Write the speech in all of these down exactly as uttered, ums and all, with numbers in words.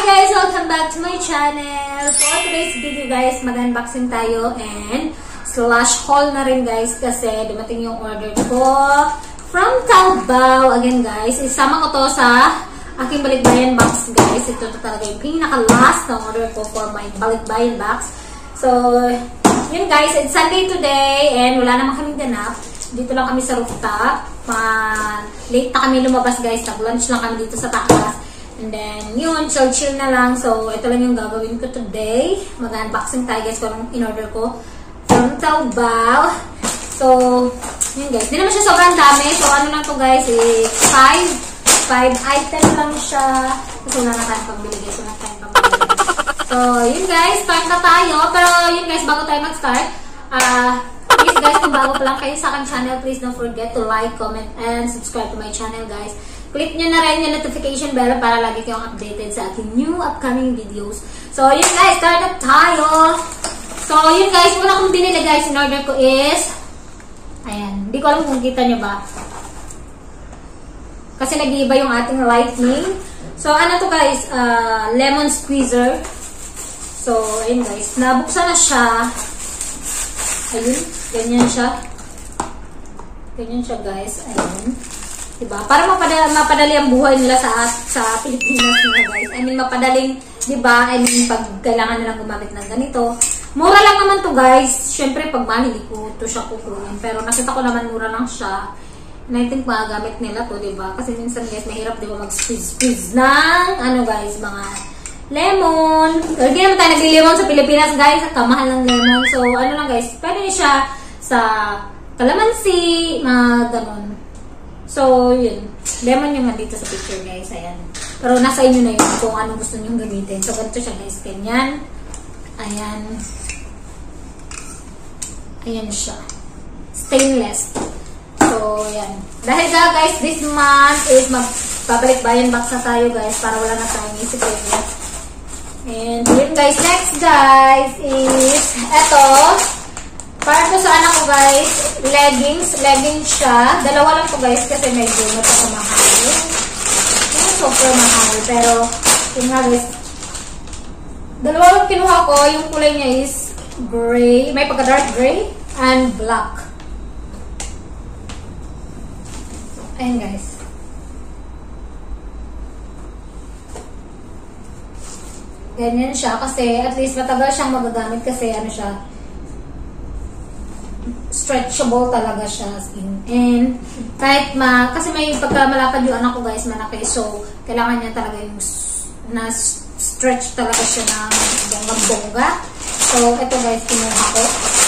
guys! Welcome back to my channel. For today's video guys, mag-unboxing tayo and slash haul na rin guys kasi dumating yung order ko from Taobao. Again guys, isama ko to sa aking balikbayan box guys. Ito to talaga yung pinaka-last na order ko for my balikbayan box. So, yun guys, it's Sunday today and wala naman kaming ganap. Dito lang kami sa rooftop. Uh, late na kami lumabas guys. Nag-lunch lang kami dito sa taas. And then, yun, chill-chill na lang. So, ito lang yung gagawin ko today. Mag-unboxing tayo guys kung in-order ko from Taobao. So, yun guys. Hindi naman siya sobrang dami. So, ano lang to guys, eh, five, five item lang siya. So, wala na tayong pagbili guys. Wala na tayong pagbili. So, yun guys, start na tayo. Pero, yun guys, bago tayo mag-start, ah, uh, please guys, kung bago pa lang kayo sa aking channel, please don't forget to like, comment, and subscribe to my channel guys. Click nyo na rin yung notification bell para lagi kayong updated sa aking new upcoming videos. So, yun guys, start na tayo. So, yun guys, una kong binili guys, in order ko is, ayan, hindi ko alam kung kita nyo ba. Kasi nag-iiba yung ating lightning. So, ano to guys, uh, lemon squeezer. So, ayun guys, nabuksan na siya. Ayun, ganyan siya. Ganyan siya guys, ayun. Diba? Para mapadali, mapadali ang buhay nila sa sa Pilipinas nila guys. I mean, mapadaling, diba? I mean, pag kailangan nilang gumamit ng ganito. Mura lang naman to guys. Siyempre, pag mahal, hindi ko to siya kukunin. Pero nakita ko naman, mura lang siya. And I think magagamit nila to, diba? Kasi minsan guys, mahirap diba mag-squeeze-squeeze ng, ano guys, mga lemon. Hindi naman tayo nagli-lemon sa Pilipinas guys. Kamahal ng lemon. So, ano lang guys, pwede siya sa calamansi, mga ganon. So, yun. Lemon yung nandito sa picture, guys. Ayan. Pero nasa inyo na yun kung anong gusto nyo gamitin. So, ganito siya, guys. Ganyan. Ayan. Ayan siya. Stainless. So, ayan. Dahil ga, guys, this month is magpabalik-bayan box na tayo, guys. Para wala na tayong isip yun. And, yun, guys. Next, guys, is eto. Para to sa anak ko guys, leggings, leggings siya. Dalawa lang to guys kasi medyo matakamahal. Yung super mahal. Pero, yun nga guys. Dalawa lang kinuha ko. Yung kulay niya is gray. May pagka dark gray and black. Ayan guys. Ganyan siya kasi at least matagal siyang magagamit kasi ano siya, stretchable talaga siya. And kahit ma, kasi may pagkamalapad yung anak ko guys, malaki. So, kailangan niya talaga yung na stretch talaga siya ng bongga-bongga. So, ito guys, kinuha ko.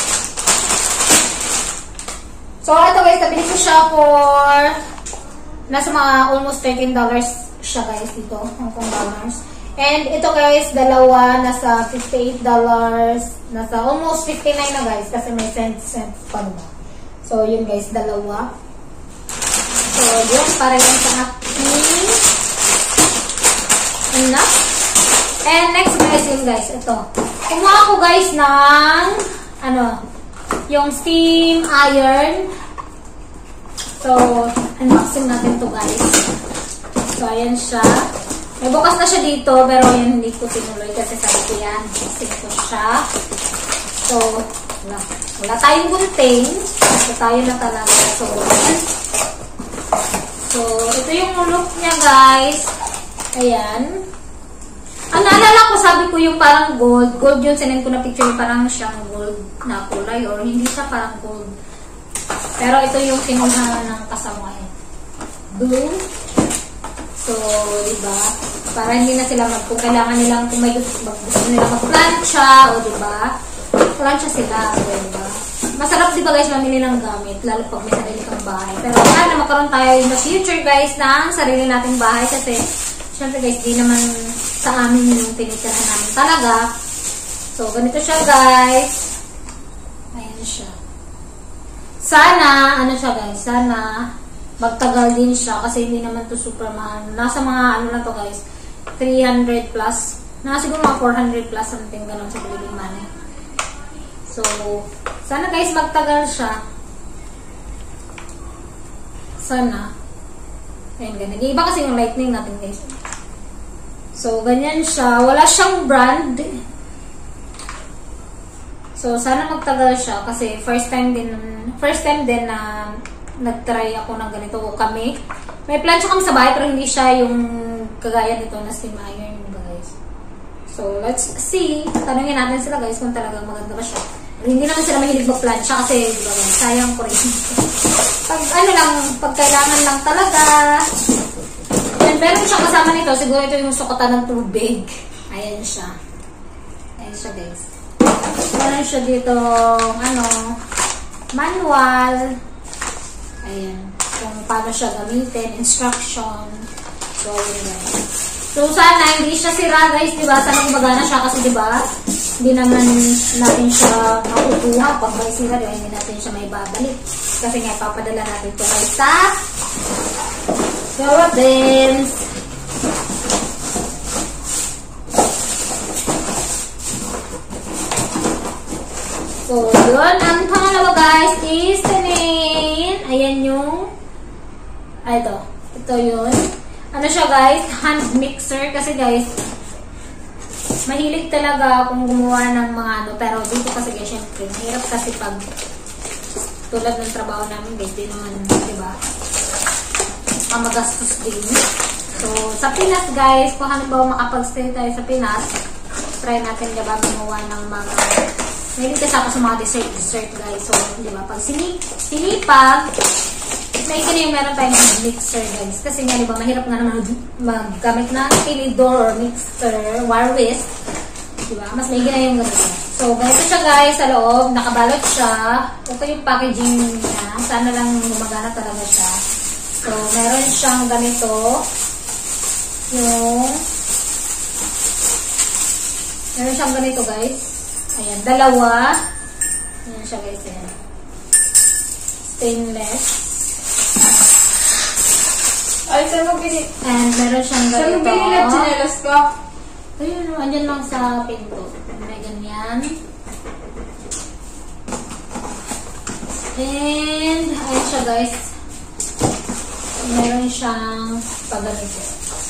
So, ito guys, nabili ko siya for nasa mga almost thirteen dollars siya guys dito, Hong Kong dollars. And ito guys, dalawa, nasa fifty-eight dollars, nasa almost fifty-nine na guys, kasi may cent cent pa naman. So, yun guys, dalawa. So, yun, para yan sa aking enough. And next guys, yun guys, ito. Kumuha ko guys ng, ano, yung steam iron. So, unboxing natin to guys. So, ayan siya. May bukas na siya dito, pero yan hindi ko tinuloy kasi sabi ko yan, stick ko siya. So, wala, wala tayong gunting. So, tayo na talaga. So, so, ito yung look niya, guys. Ayan. Ang naalala ko, sabi ko yung parang gold. Gold yun, sinend ko na picture yung parang siyang gold na kulay or hindi siya parang gold. Pero ito yung kinuha ng kasama yan. Blue. So, diba? Para hindi na sila mag, kung kailangan nilang, kung may gusto nila mag-plancha, o diba? Plancha sila, o diba? Masarap diba guys, mamili ng gamit, lalo pag may sarili kang bahay. Pero sana magkaroon tayo in the future guys ng sarili nating bahay kasi, syempre guys, di naman sa amin yung tinitirahan namin talaga. So, ganito siya guys. Ayan siya. Sana, ano siya guys, sana, magtagal din siya kasi hindi naman to super mahal. Nasa mga ano na to guys, three hundred plus. Nasa siguro mga four hundred plus something ganun sa Philippine money. So, sana guys magtagal siya. Sana. Ayan, ganun. Nag-iiba kasi yung lightning natin guys. So, ganyan siya. Wala siyang brand. So, sana magtagal siya kasi first time din, first time din na nag-try ako ng ganito kami. May plancha kami sa bahay pero hindi siya yung kagaya nito na steam iron, guys. So, let's see. Tanungin natin sila, guys, kung talagang maganda ba siya. Pero hindi naman sila mahilig mag-plancha kasi, di ba, guys, sayang ko rin. Pag, ano lang, pag kailangan lang talaga. And meron siya kasama nito. Siguro ito yung sukatan ng tubig. Ayan siya. Ayan siya, guys. Meron siya dito, ano, manual. Ayan. Kung paano siya gamitin. Instruction. So, ayan, guys. So, sana hindi siya sira, guys. Diba? Sana gumagana siya kasi, diba? Hindi naman natin siya makukuha. Pag may sira, diba? Hindi natin siya may babalik. Kasi nga, papadala natin ito kay sa Philippines. So, yun. Ang pangalawa, guys, is tanin. Ayan yung ay, ito. Ito yun. Ano siya, guys? Hand mixer. Kasi, guys, mahilig talaga akong gumawa ng mga ano. Pero dito kasi, guys, syempre, mahirap kasi pag tulad ng trabaho namin, guys, di naman, diba? Ang magastos din. So, sa Pinas, guys, kung halimbawa makapag-stay tayo sa Pinas, try natin, diba, gumawa ng mga, mahilig kasi ako sa mga dessert, dessert, guys. So, diba, pag sinip, sinipag, may ito na yung meron tayong mixer, guys. Kasi nga, diba, mahirap nga naman maggamit ng tinidor or mixer, wire whisk. Diba? Mas may gina yung ganito. So, ganito siya, guys, sa loob. Nakabalot siya. Ito yung packaging niya. Sana lang gumagana talaga siya. So, meron siyang ganito. Yung meron siyang ganito, guys. Ayan, dalawa. Ayan siya, guys. Ayan. Stainless. Ay, saan mo pinili? And meron siyang ganito. Saan mo pinili at chinelas ko? Ayun, andyan lang sa pinto. May ganyan. And, ayun siya, guys. Meron siyang paganito.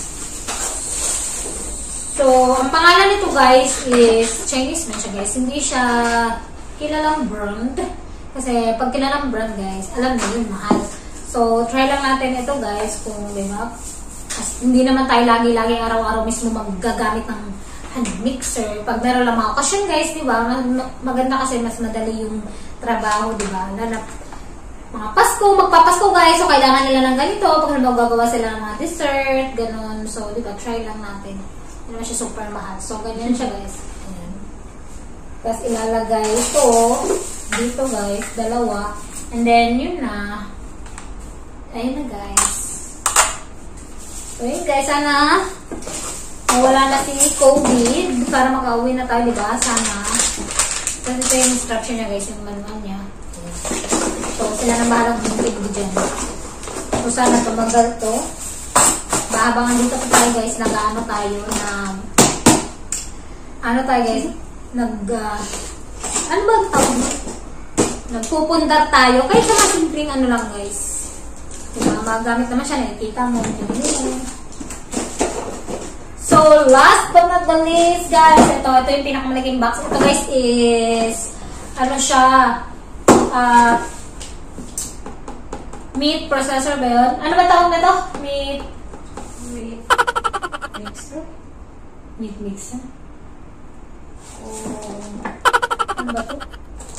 So, ang pangalan nito, guys, is Chinese man siya, guys. Hindi siya kilalang brand. Kasi, pag kilalang brand, guys, alam na yun, mahal. So, try lang natin ito, guys, kung, di ba, hindi naman tayo lagi-lagi araw-araw mismo maggagamit ng hand mixer. Pag meron lang mga okasyon, guys, di ba? Maganda kasi mas madali yung trabaho, di ba? Lalo mga Pasko, magpapasko, guys. So, kailangan nila ng ganito. Pag halimbawa gagawa sila ng mga dessert, ganun. So, di ba? Try lang natin. Hindi naman siya super mahal. So, ganyan siya, guys. Ayan. Tapos, ilalagay ito dito, guys. Dalawa. And then, yun na. Ayun na, guys. So, yun guys, sana mawala na si COVID para makauwi na tayo, diba? Sana. Kasi ito yung instruction niya, guys, yung manual niya. So, sila nang bahalang bumibig dyan. So, sana tumagal to. Bahabangan dito pa tayo, guys, nag-ano tayo na ano tayo, guys, nag uh, ano ba ang tawag mo? Nagpupundar tayo. Kahit sa mga simpleng ano lang, guys. Diba, magamit naman siya, nakikita mo. So, last but not the least, guys, ito, ito yung pinakamalaking box. Ito, guys, is, ano siya, uh, meat processor ba yun? Ano ba tawag na ito? Meat, meat mixer? Meat mixer? Oh, ano ba ito?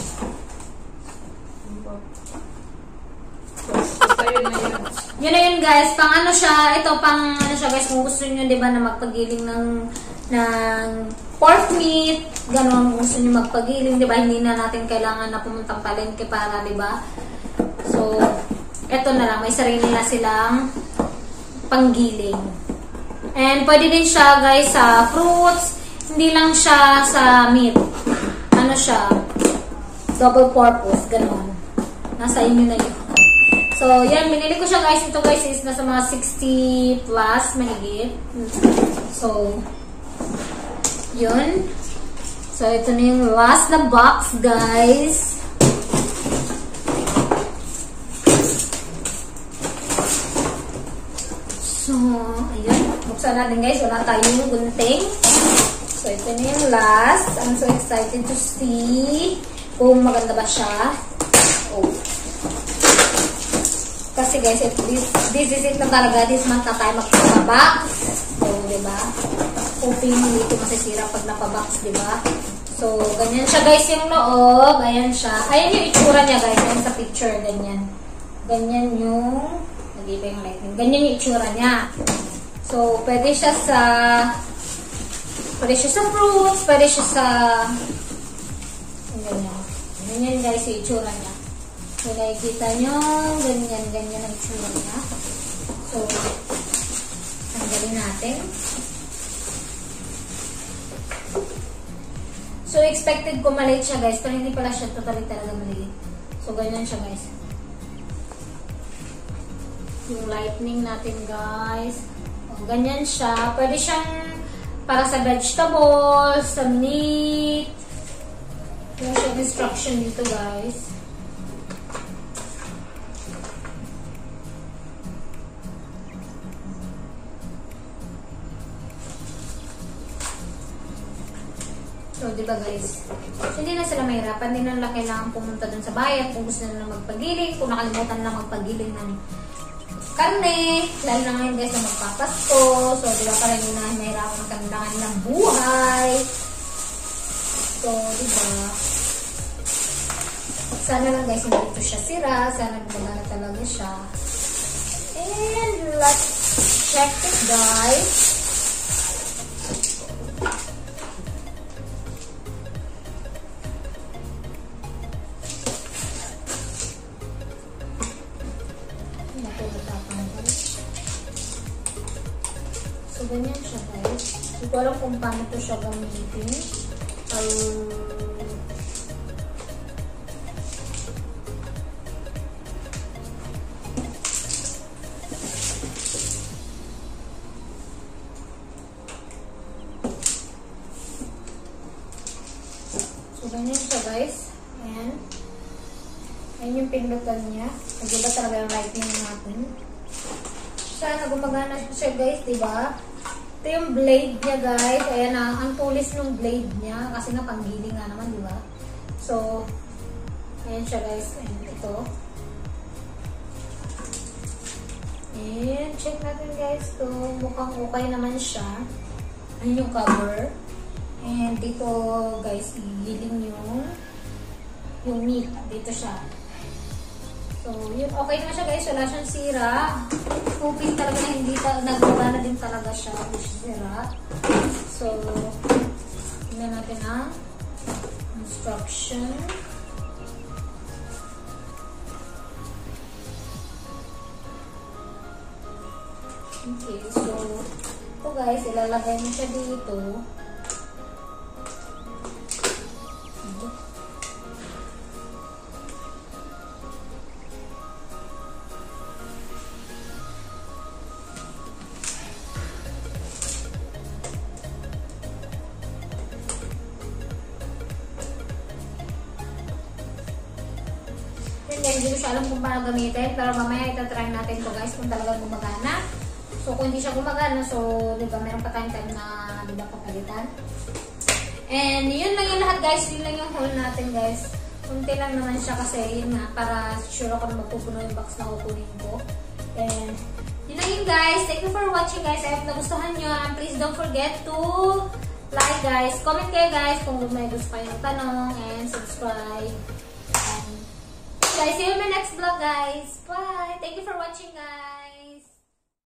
Yun na yun, guys. Pang ano siya, ito pang ano siya, guys, kung gusto nyo, diba, na magpagiling ng ng pork meat, gano'n, kung gusto nyo magpagiling, diba, hindi na natin kailangan na pumuntang palengke para, diba. So, ito na lang, may sarili na silang panggiling. And pwede din siya, guys, sa fruits, hindi lang siya sa meat. Ano siya, double purpose, gano'n. Nasa inyo na yun. So, yan, binili ko siya, guys. Ito, guys, is nasa mga sixty plus, mahigit. So, yun. So, ito na yung last na box, guys. So, ayun. buksan natin guys. Wala tayong gunting. So, ito na yung last. I'm so excited to see kung maganda ba siya. Oh. Kasi guys, this, this is it na talaga. This month na tayo magpapabox. So, diba? Hoping hindi ito masisira pag napabox, diba? So, ganyan siya guys yung loob. Ayan siya. Ayan yung itsura niya guys. Ayan sa picture. Ganyan. Ganyan yung nag-iba yung lighting. Ganyan yung itsura niya. So, pwede siya sa pwede siya sa fruits. Pwede siya sa ganyan. Ganyan guys yung itsura niya. So, nakikita nyo, ganyan, ganyan ang itsura niya. So, tanggalin natin. So, expected ko maliit siya guys, pero hindi pala siya totally talaga maliit. So, ganyan siya guys. Yung lightning natin guys. O, ganyan siya. Pwede siyang para sa vegetables, sa meat. Yung siya instruction dito guys. So, diba guys? So, hindi na sila mahirapan. Hindi na nila kailangan pumunta dun sa bayan kung gusto nila magpagiling. Kung nakalimutan na magpagiling ng karne. Lalo na ngayon guys na magpapasko. So, diba parang hindi na mahirapan ang kandangan ng buhay. So, diba? Sana lang guys hindi ito siya sira. Sana gumagana talaga siya. And let's check it guys. So, ganyan siya guys. Hindi ko alam kung paano ito siya gamitin. Um, so, ganyan siya guys. Ayan. Ayan yung pindutan niya. Nag-iba talaga yung lighting natin. Sana gumagana siya guys, diba? Ito yung blade niya guys. Ayan na, ang tulis ng blade niya. Kasi nga panggiling nga naman, diba? So, ayan siya guys. Ayan, ito. And, check natin guys to. Mukhang okay naman siya. Ayan yung cover. And, dito guys, igiling yung yung meat. Dito siya. So, yun, okay naman siya guys. Wala siyang sira. Hoping talaga na hindi ta nagbaga na din talaga siya. Hindi siya sira. So, tingnan natin ang instruction. Okay, so, ito guys, ilalagay mo siya dito. Hindi ko siya alam kung paano gamitin, pero mamaya itatry natin to guys kung talagang gumagana. So, kung hindi siya gumagana, so, di ba, meron pa tayong time na, di ba, papalitan. And, yun lang yung lahat guys. Yun lang yung haul natin guys. Kunti lang naman siya kasi, yun nga, para sure ako na magpupuno yung box na kukunin ko. And, yun lang yun guys. Thank you for watching guys. I hope nagustuhan nyo. And please don't forget to like guys. Comment kayo guys kung may gusto kayong tanong. And subscribe. And, guys, see you in my next vlog guys. Bye! Thank you for watching guys.